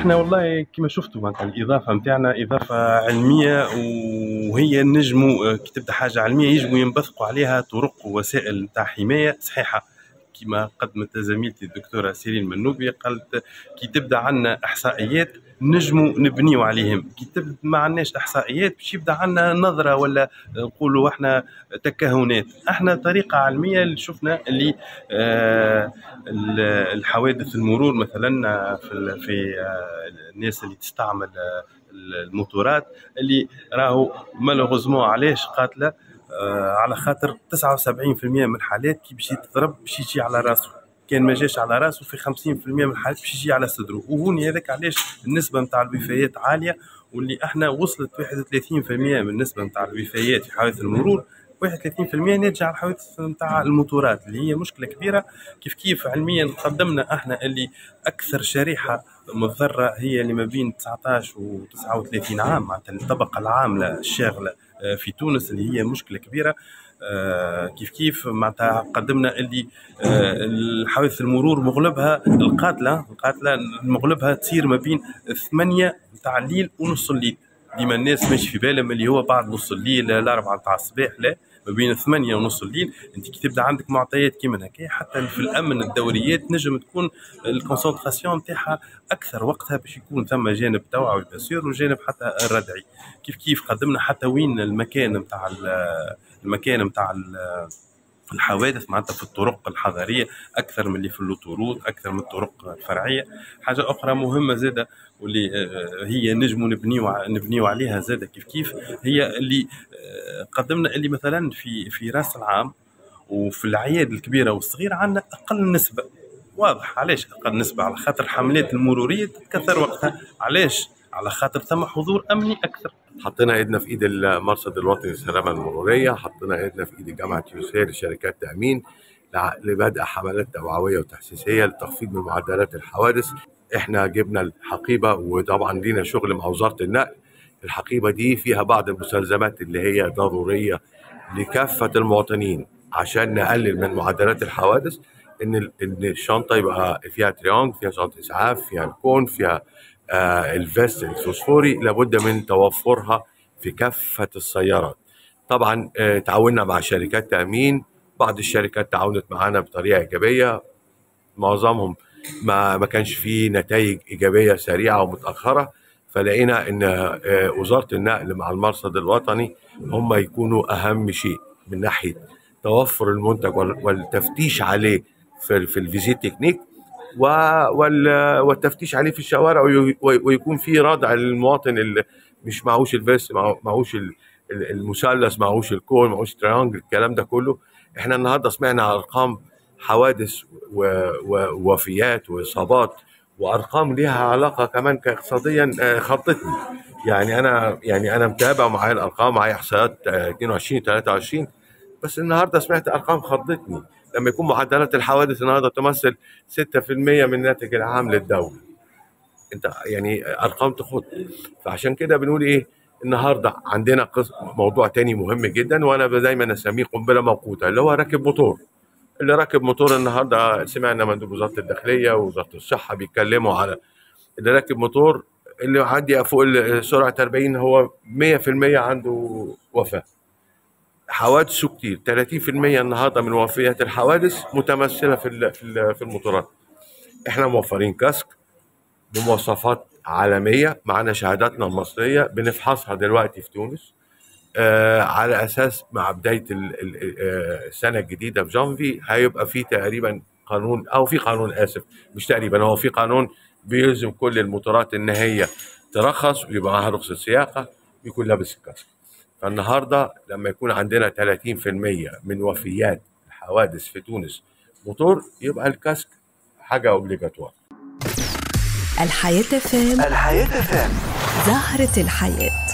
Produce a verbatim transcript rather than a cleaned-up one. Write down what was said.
احنا والله كما شفتوا معناتها الاضافه نتاعنا اضافه علميه، وهي نجموا كي تبدا حاجه علميه يجموا ينبثقوا عليها طرق ووسائل نتاع حمايه صحيحه. كما قدمت زميلتي الدكتوره سيرين منوبي، قالت كي تبدا عندنا احصائيات نجموا نبنيو عليهم، كي تبدا ما عندناش احصائيات باش يبدا عندنا نظره ولا نقولوا احنا تكهنات. احنا طريقه علميه اللي شفنا اللي آه الحوادث المرور مثلا في في آه الناس اللي تستعمل آه الموتورات اللي راهو مالوغوزمون علاش قاتله، آه على خاطر تسعة وسبعين بالمئة من الحالات كي باش يتضرب باش يجي على راسه، كان ما جاش على راسه في خمسين بالمئة من الحالات باش يجي على صدره. وهوني هذاك علاش النسبه نتاع الوفيات عاليه، واللي احنا وصلت واحد وثلاثين بالمئة من النسبه نتاع الوفيات في حوادث المرور، واحد وثلاثين بالمئة ناتجه على الحوادث نتاع الموتورات اللي هي مشكله كبيره. كيف كيف علميا قدمنا احنا اللي اكثر شريحه مضره هي اللي ما بين تسعطاش و تسعة وثلاثين عام، معناتها الطبقه العامله الشاغله في تونس اللي هي مشكله كبيره. آه كيف كيف معناتها قدمنا اللي آه الحوادث المرور مغلبها القاتله القاتله مغلبها تصير ما بين ثمانية نتاع الليل ونص الليل. ديما الناس ماشي في بالهم اللي هو بعد نص الليل الأربعة نتاع الصباح، لا، ما بين ثمانية ونص الليل. انت كي تبدا عندك معطيات كيما هكا حتى في الامن الدوريات نجم تكون الكونسنتراسيون نتاعها اكثر وقتها باش يكون ثم جانب توعوي بسير وجانب حتى الردعي. كيف كيف قدمنا حتى وين المكان نتاع المكان نتاع الحوادث معناتها في الطرق الحضريه اكثر من اللي في اللوطورود، اكثر من الطرق الفرعيه. حاجه اخرى مهمه زاده واللي هي نجموا نبنيو نبنيو عليها زاده كيف كيف هي اللي قدمنا اللي مثلا في في راس العام وفي الاعياد الكبيره والصغيره عندنا اقل نسبه. واضح علاش اقل نسبه؟ على خاطر الحملات المروريه تتكثر وقتها. علاش؟ على خاطر ثم حضور امني اكثر. حطينا ايدنا في ايد المرصد الوطني للسلامه المروريه، حطينا ايدنا في ايد جامعه يوسير لشركات تامين لبدء حملات توعويه وتحسيسيه لتخفيض من معدلات الحوادث. احنا جبنا الحقيبه وطبعا لينا شغل مع وزاره النقل. الحقيبه دي فيها بعض المستلزمات اللي هي ضروريه لكافه المواطنين عشان نقلل من معدلات الحوادث. ان ان الشنطه يبقى فيها تريانج، فيها شنطه اسعاف، فيها الكون، فيها آه الفيست الفوسفوري، لابد من توفرها في كافه السيارات. طبعا آه تعاوننا مع شركات تامين، بعض الشركات تعاونت معانا بطريقه ايجابيه، معظمهم ما ما كانش فيه نتائج ايجابيه سريعه ومتاخره، فلقينا ان آه وزاره النقل مع المرصد الوطني هم يكونوا اهم شيء من ناحيه توفر المنتج والتفتيش عليه في في الفيزيت تكنيك والتفتيش عليه في الشوارع، ويكون في ردع للمواطن اللي مش معهوش الفيست، معهوش المثلث، معهوش الكون، معهوش تريانجل، الكلام ده كله. احنا النهارده سمعنا ارقام حوادث ووفيات واصابات وارقام ليها علاقه كمان اقتصاديا خضتني. يعني انا يعني انا متابع معايا الارقام، معايا احصائيات اثنين وعشرين ثلاثة وعشرين، بس النهارده سمعت ارقام خضتني. لما يكون معدلات الحوادث النهارده تمثل ستة بالمئة من الناتج العام للدوله، انت يعني ارقام تخض. فعشان كده بنقول ايه، النهارده عندنا موضوع تاني مهم جدا، وانا دايما اسميه قنبله موقوته، اللي هو راكب موتور. اللي راكب موتور النهارده سمعنا مندوب وزاره الداخليه ووزاره الصحه بيتكلموا على اللي راكب موتور اللي عندي فوق سرعه أربعين هو مئة بالمئة عنده وفاه. حوادثه كتير، ثلاثين بالمئة النهارده من وفيات الحوادث متمثله في في الموتورات. احنا موفرين كاسك بمواصفات عالميه، معنا شهاداتنا المصريه بنفحصها دلوقتي في تونس، آه على اساس مع بدايه السنه الجديده في جانفي هيبقى في تقريبا قانون، او في قانون اسف مش تقريبا، هو في قانون بيلزم كل الموتورات ان هي ترخص ويبقى معاها رخصه سياقه ويكون لابس الكاسك. فالنهارده لما يكون عندنا ثلاثين بالمئة من وفيات الحوادث في تونس موتور، يبقى الكاسك حاجه اوبليجاتوار. الحياة فام، الحياة فام، زهرة الحياة.